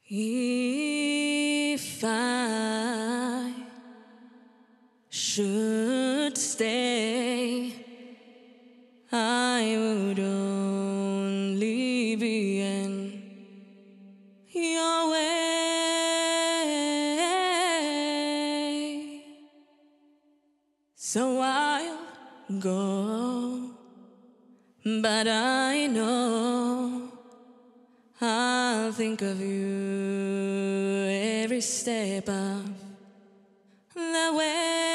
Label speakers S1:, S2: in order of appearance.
S1: If I should stay, I would only be in your way. So I'll go, but I know I'll think of you every step of the way.